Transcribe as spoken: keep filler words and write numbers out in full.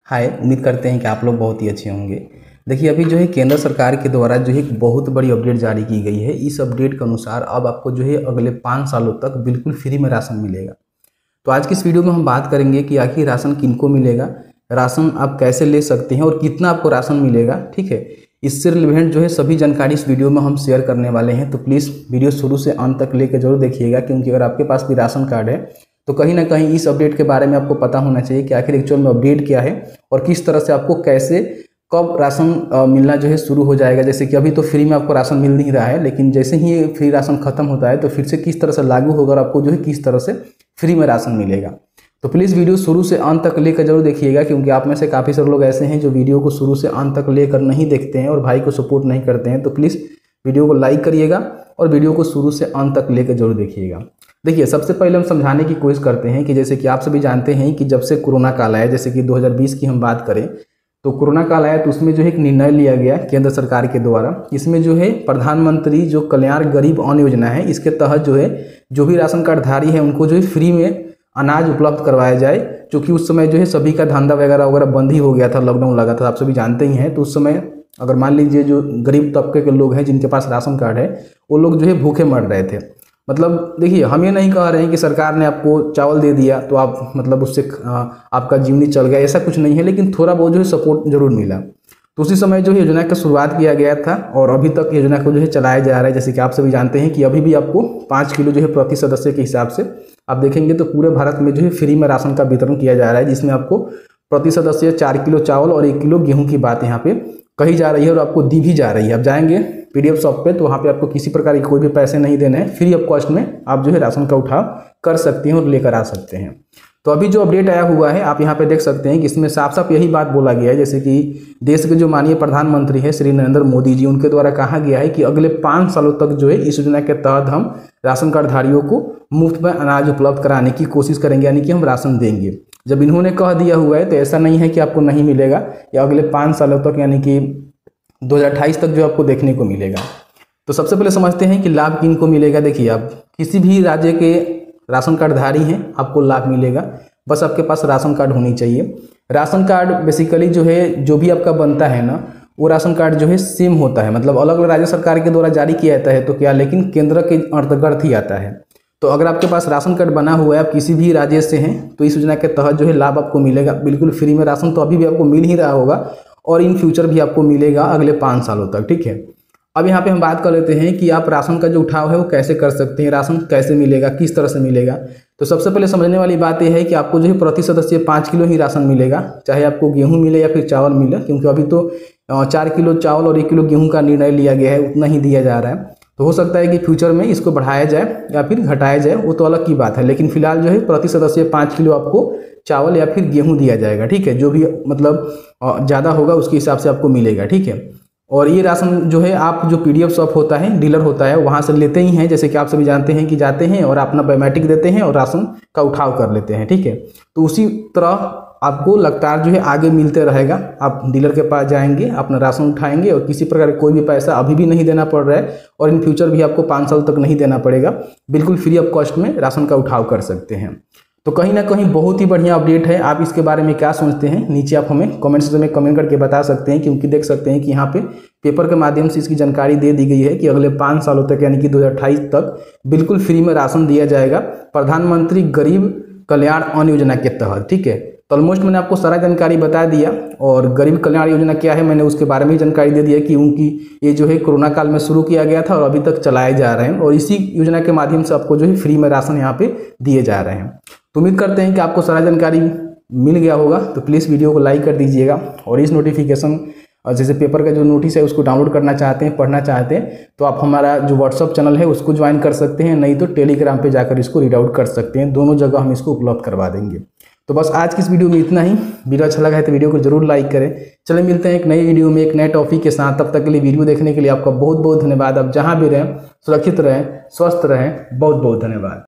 हाय, उम्मीद करते हैं कि आप लोग बहुत ही अच्छे होंगे। देखिए, अभी जो है केंद्र सरकार के द्वारा जो है एक बहुत बड़ी अपडेट जारी की गई है। इस अपडेट के अनुसार अब आपको जो है अगले पाँच सालों तक बिल्कुल फ्री में राशन मिलेगा। तो आज की इस वीडियो में हम बात करेंगे कि आखिर राशन किनको मिलेगा, राशन आप कैसे ले सकते हैं और कितना आपको राशन मिलेगा। ठीक है, इससे रिलेवेंट जो है सभी जानकारी इस वीडियो में हम शेयर करने वाले हैं। तो प्लीज़ वीडियो शुरू से अंत तक लेकर जरूर देखिएगा, क्योंकि अगर आपके पास भी राशन कार्ड है तो कहीं ना कहीं इस अपडेट के बारे में आपको पता होना चाहिए कि आखिर एक्चुअल में अपडेट क्या है और किस तरह से आपको कैसे कब राशन मिलना जो है शुरू हो जाएगा। जैसे कि अभी तो फ्री में आपको राशन मिल नहीं रहा है, लेकिन जैसे ही फ्री राशन खत्म होता है तो फिर से किस तरह से लागू होगा और आपको जो है किस तरह से फ्री में राशन मिलेगा। तो प्लीज़ वीडियो शुरू से अंत तक लेकर जरूर देखिएगा, क्योंकि आप में से काफ़ी सारे लोग ऐसे हैं जो वीडियो को शुरू से अंत तक लेकर नहीं देखते हैं और भाई को सपोर्ट नहीं करते हैं। तो प्लीज़ वीडियो को लाइक करिएगा और वीडियो को शुरू से अंत तक लेकर जरूर देखिएगा। देखिए, सबसे पहले हम समझाने की कोशिश करते हैं कि जैसे कि आप सभी जानते हैं कि जब से कोरोना काल आया, जैसे कि दो हज़ार बीस की हम बात करें तो कोरोना काल आया तो उसमें जो है एक निर्णय लिया गया केंद्र सरकार के द्वारा। इसमें जो है प्रधानमंत्री जो कल्याण गरीब अन्न योजना है, इसके तहत जो है जो भी राशन कार्डधारी है उनको जो है फ्री में अनाज उपलब्ध करवाया जाए। क्योंकि उस समय जो है सभी का धंधा वगैरह वगैरह बंद ही हो गया था, लॉकडाउन लगा था, आप सभी जानते ही हैं। तो उस समय अगर मान लीजिए जो गरीब तबके के लोग हैं जिनके पास राशन कार्ड है, वो लोग जो है भूखे मर रहे थे। मतलब देखिए, हम ये नहीं कह रहे हैं कि सरकार ने आपको चावल दे दिया तो आप मतलब उससे आपका जीवनी चल गया, ऐसा कुछ नहीं है, लेकिन थोड़ा बहुत जो है सपोर्ट जरूर मिला। तो उसी समय जो है योजना का शुरुआत किया गया था और अभी तक योजना को जो है चलाया जा रहा है। जैसे कि आप सभी जानते हैं कि अभी भी आपको पाँच किलो जो है प्रति सदस्य के हिसाब से आप देखेंगे तो पूरे भारत में जो है फ्री में राशन का वितरण किया जा रहा है, जिसमें आपको प्रति सदस्य चार किलो चावल और एक किलो गेहूँ की बात यहाँ पे कही जा रही है और आपको दी भी जा रही है। आप जाएंगे पीडीएफ शॉप पे तो वहाँ पे आपको किसी प्रकार के कोई भी पैसे नहीं देने हैं, फ्री ऑफ कॉस्ट में आप जो है राशन का उठाव कर सकते हैं और लेकर आ सकते हैं। तो अभी जो अपडेट आया हुआ है आप यहाँ पे देख सकते हैं कि इसमें साफ साफ यही बात बोला गया है, जैसे कि देश के जो माननीय प्रधानमंत्री है श्री नरेंद्र मोदी जी, उनके द्वारा कहा गया है कि अगले पाँच सालों तक जो है इस योजना के तहत हम राशन कार्डधारियों को मुफ्त में अनाज उपलब्ध कराने की कोशिश करेंगे, यानी कि हम राशन देंगे। जब इन्होंने कह दिया हुआ है तो ऐसा नहीं है कि आपको नहीं मिलेगा, या अगले पाँच सालों तक यानी कि दो हज़ार अट्ठाईस तक जो आपको देखने को मिलेगा। तो सबसे पहले समझते हैं कि लाभ किन को मिलेगा। देखिए, आप किसी भी राज्य के राशन कार्डधारी हैं, आपको लाभ मिलेगा, बस आपके पास राशन कार्ड होनी चाहिए। राशन कार्ड बेसिकली जो है जो भी आपका बनता है ना, वो राशन कार्ड जो है सेम होता है, मतलब अलग अलग राज्य सरकार के द्वारा जारी किया जाता है तो क्या, लेकिन केंद्र के अंतर्गत ही आता है। तो अगर आपके पास राशन कार्ड बना हुआ है, आप किसी भी राज्य से हैं, तो इस योजना के तहत जो है लाभ आपको मिलेगा बिल्कुल फ्री में। राशन तो अभी भी आपको मिल ही रहा होगा और इन फ्यूचर भी आपको मिलेगा अगले पाँच सालों तक। ठीक है, अब यहाँ पे हम बात कर लेते हैं कि आप राशन का जो उठाव है वो कैसे कर सकते हैं, राशन कैसे मिलेगा, किस तरह से मिलेगा। तो सबसे पहले समझने वाली बात यह है कि आपको जो है प्रति सदस्य पाँच किलो ही राशन मिलेगा, चाहे आपको गेहूं मिले या फिर चावल मिले, क्योंकि अभी तो चार किलो चावल और एक किलो गेहूं का निर्णय लिया गया है, उतना ही दिया जा रहा है। तो हो सकता है कि फ्यूचर में इसको बढ़ाया जाए या फिर घटाया जाए, वो तो अलग की बात है, लेकिन फिलहाल जो है प्रति सदस्य पाँच किलो आपको चावल या फिर गेहूं दिया जाएगा। ठीक है, जो भी मतलब ज़्यादा होगा उसके हिसाब से आपको मिलेगा। ठीक है, और ये राशन जो है आप जो पीडीएफ शॉप होता है, डीलर होता है, वहाँ से लेते ही हैं। जैसे कि आप सभी जानते हैं कि जाते हैं और अपना बायोमेट्रिक देते हैं और राशन का उठाव कर लेते हैं। ठीक है, तो उसी तरह आपको लगातार जो है आगे मिलते रहेगा। आप डीलर के पास जाएंगे, अपना राशन उठाएंगे और किसी प्रकार का कोई भी पैसा अभी भी नहीं देना पड़ रहा है और इन फ्यूचर भी आपको पाँच साल तक नहीं देना पड़ेगा, बिल्कुल फ्री ऑफ कॉस्ट में राशन का उठाव कर सकते हैं। तो कहीं ना कहीं बहुत ही बढ़िया अपडेट है। आप इसके बारे में क्या सोचते हैं, नीचे आप हमें कमेंट सेक्शन में कमेंट करके बता सकते हैं, क्योंकि देख सकते हैं कि यहाँ पे पेपर के माध्यम से इसकी जानकारी दे दी गई है कि अगले पाँच सालों तक यानी कि दो हज़ार अट्ठाईस तक बिल्कुल फ्री में राशन दिया जाएगा प्रधानमंत्री गरीब कल्याण अन्न योजना के तहत। ठीक है, तो ऑलमोस्ट मैंने आपको सारा जानकारी बता दिया और गरीब कल्याण योजना क्या है मैंने उसके बारे में जानकारी दे दिया कि उनकी ये जो है कोरोना काल में शुरू किया गया था और अभी तक चलाए जा रहे हैं और इसी योजना के माध्यम से आपको जो है फ्री में राशन यहाँ पे दिए जा रहे हैं। तो उम्मीद करते हैं कि आपको सारा जानकारी मिल गया होगा। तो प्लीज़ वीडियो को लाइक कर दीजिएगा और इस नोटिफिकेशन जैसे पेपर का जो नोटिस है उसको डाउनलोड करना चाहते हैं, पढ़ना चाहते हैं, तो आप हमारा जो व्हाट्सअप चैनल है उसको ज्वाइन कर सकते हैं, नहीं तो टेलीग्राम पे जाकर इसको रीड आउट कर सकते हैं। दोनों जगह हम इसको उपलब्ध करवा देंगे। तो बस आज की इस वीडियो में इतना ही। वीडियो अच्छा लगा है तो वीडियो को जरूर लाइक करें। चले मिलते हैं एक नई वीडियो में एक नए टॉपिक के साथ। तब तक के लिए वीडियो देखने के लिए आपका बहुत बहुत धन्यवाद। आप जहाँ भी रहें सुरक्षित रहें, स्वस्थ रहें। बहुत बहुत धन्यवाद।